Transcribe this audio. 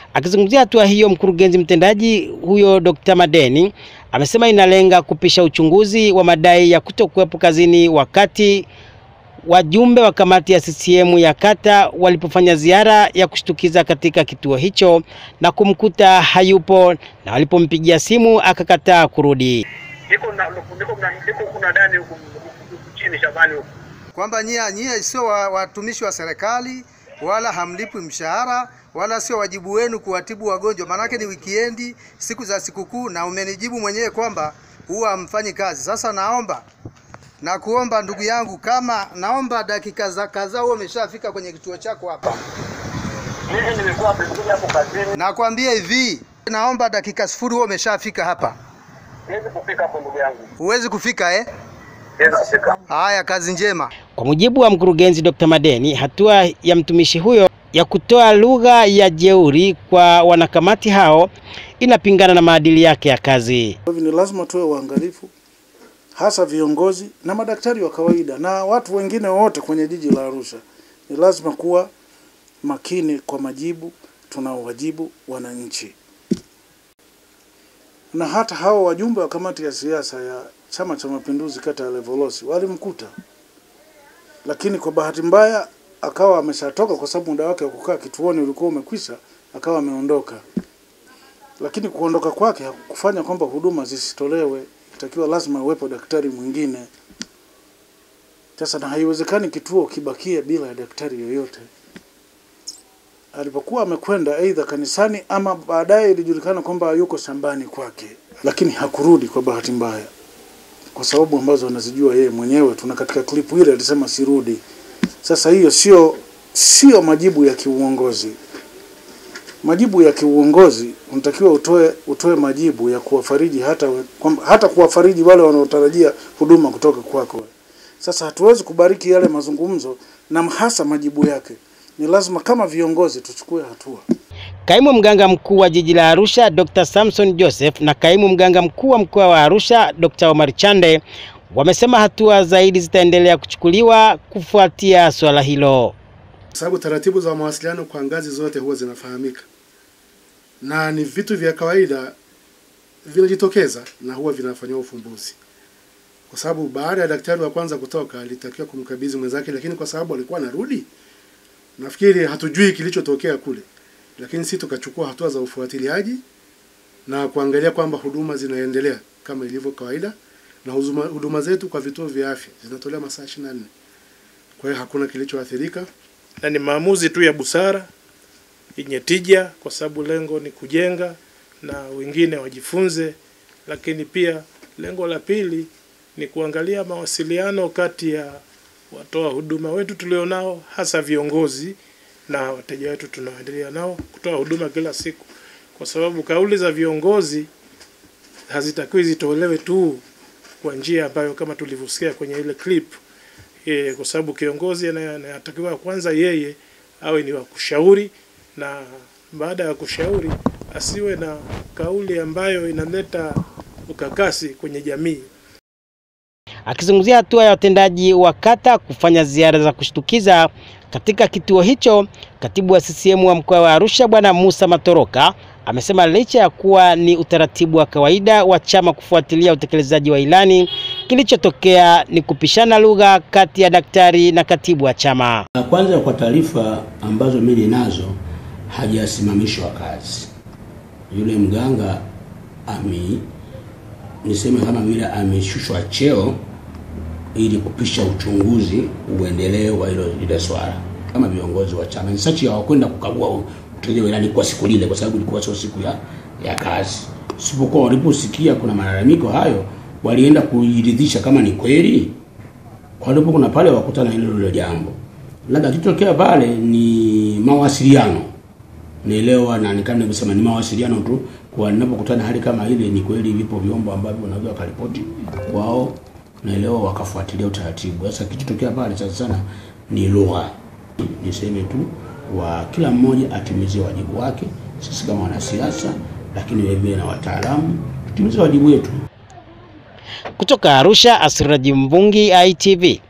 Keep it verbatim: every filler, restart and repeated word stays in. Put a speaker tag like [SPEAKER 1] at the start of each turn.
[SPEAKER 1] Akizungumzia hatua hiyo, mkurugenzi mtendaji huyo Dokta Madeni amesema inalenga kupisha uchunguzi wa madai ya kutokuwepo kazini wakati wajumbe wa kamati ya C C M ya kata walipofanya ziara ya kushtukiza katika kituo hicho na kumkuta hayupo, na walipompigia simu akakataa kurudi.
[SPEAKER 2] Niko na niko na niko kuna ndani huko chini shambani huko.
[SPEAKER 3] Kwamba nyie nyie sio watumishi wa serikali wala hamlipwi mshahara wala sio wajibu wenu kuwatibu wagonjwa, manake ni weekendi, siku za sikukuu, na umenijibu mwenyewe kwamba huwa mfanyi kazi. Sasa naomba na kuomba ndugu yangu, kama naomba dakika za kadhaa wewe umeshafika kwenye kituo chako hapa.
[SPEAKER 2] Mimi nimekuwa nimekuja hapo kazini.
[SPEAKER 3] Nakwambia hivi, naomba dakika sifuri wewe umeshafika hapa.
[SPEAKER 2] Siwezi kufika hapo ndugu yangu.
[SPEAKER 3] Huwezi kufika eh?
[SPEAKER 2] Siwezi kufika.
[SPEAKER 3] Haya, kazi njema.
[SPEAKER 1] Kwa mujibu wa mkurugenzi Dokta Madeni, hatua ya mtumishi huyo ya kutoa lugha ya jeuri kwa wanakamati hao inapingana na maadili yake ya kazi.
[SPEAKER 4] Ni lazima tuwe waangalifu, hasa viongozi na madaktari wa kawaida na watu wengine wote kwenye jiji la Arusha. Ni lazima kuwa makini kwa majibu tunaowajibu wananchi. Na hata hao wajumbe wa kamati ya siasa ya Chama cha Mapinduzi kata ya Levolosi walimkuta, lakini kwa bahati mbaya akawa ameshatoka kwa sababu muda wake wa kukaa kituoni ulikuwa umekwisha, akawa ameondoka. Lakini kuondoka kwake hakufanya kwamba huduma zisitolewe. Itakiwa lazima uwepo daktari mwingine. Sasa na haiwezekani kituo kibakie bila daktari yoyote. Alipokuwa amekwenda aidha kanisani ama baadaye ilijulikana kwamba yuko shambani kwake, lakini hakurudi kwa bahati mbaya, kwa sababu ambazo anazijua yeye mwenyewe. Tuna katika klipu ile alisema sirudi. Sasa hiyo sio sio majibu ya kiuongozi. Majibu ya kiuongozi unatakiwa utoe utoe majibu ya kuwafariji hata hata kuwafariji wale wanaotarajia huduma kutoka kwako. Sasa hatuwezi kubariki yale mazungumzo na hasa majibu yake. Ni lazima kama viongozi tuchukue hatua.
[SPEAKER 1] Kaimu mganga mkuu wa jiji la Arusha Dokta Samson Joseph na kaimu mganga mkuu wa mkoa wa Arusha Dokta Omar Chande wamesema hatua zaidi zitaendelea kuchukuliwa kufuatia swala hilo.
[SPEAKER 5] Sababu taratibu za mawasiliano kwa ngazi zote huwa zinafahamika, na ni vitu vya kawaida vinajitokeza na huwa vinafanywa ufumbuzi. Kwa sababu baada ya daktari wa kwanza kutoka alitakiwa kumkabidhi mwenzake, lakini kwa sababu alikuwa anarudi, nafikiri hatujui kilichotokea kule, lakini sisi tukachukua hatua za ufuatiliaji na kuangalia kwamba huduma zinaendelea kama ilivyo kawaida, na huduma, huduma zetu kwa vituo vya afya zinatolewa masaa ishirini na nne. Kwa hiyo hakuna kilichoathirika,
[SPEAKER 6] na ni maamuzi tu ya busara yenye tija, kwa sababu lengo ni kujenga na wengine wajifunze, lakini pia lengo la pili ni kuangalia mawasiliano kati ya watoa huduma wetu tulionao, hasa viongozi na wateja wetu tunaoendelea nao kutoa huduma kila siku, kwa sababu kauli za viongozi hazitakiwi zitolewe tu kwa njia ambayo kama tulivyosikia kwenye ile clip. E, kwa sababu kiongozi anatakiwa kwanza yeye awe ni wa kushauri, na baada ya kushauri asiwe na kauli ambayo inaleta ukakasi kwenye jamii.
[SPEAKER 1] Akizungumzia hatua ya watendaji wa kata kufanya ziara za kushtukiza katika kituo hicho, katibu wa C C M wa mkoa wa Arusha Bwana Musa Matoroka amesema licha ya kuwa ni utaratibu wa kawaida wa chama kufuatilia utekelezaji wa ilani, kilichotokea ni kupishana lugha kati ya daktari na katibu wa chama.
[SPEAKER 7] Kwanza, kwa taarifa ambazo mimi ninazo, hajasimamishwa kazi. Yule mganga ami niseme kama vile ameshushwa cheo ili kupisha uchunguzi uendelee wa hilo ile swala. Kama viongozi wa chama ni sachi hawakwenda kukagua utekelezaji wa ilani kwa siku ile, kwa sababu ilikuwa sio siku ya ya kazi. Sipokuwa waliposikia kuna malalamiko hayo, walienda kujiridhisha kama ni kweli. Kwa hiyo kuna pale wakutana hilo ile jambo. Labda kitokea pale ni mawasiliano. Nielewa na nikana kusema ni mawasiliano tu, kwa ninapokutana hali kama ile ni kweli vipo vyombo ambavyo wanaweza wakaripoti wao, naelewa wakafuatilia utaratibu. Sasa kitokea pale sasa sana ni lugha. Niseme tu wa kila mmoja atimize wajibu wake, sisi kama wanasiasa, lakini wewe na wataalamu tutimize wajibu wetu.
[SPEAKER 1] Kutoka Arusha, Asiraji Mvungi, I T V.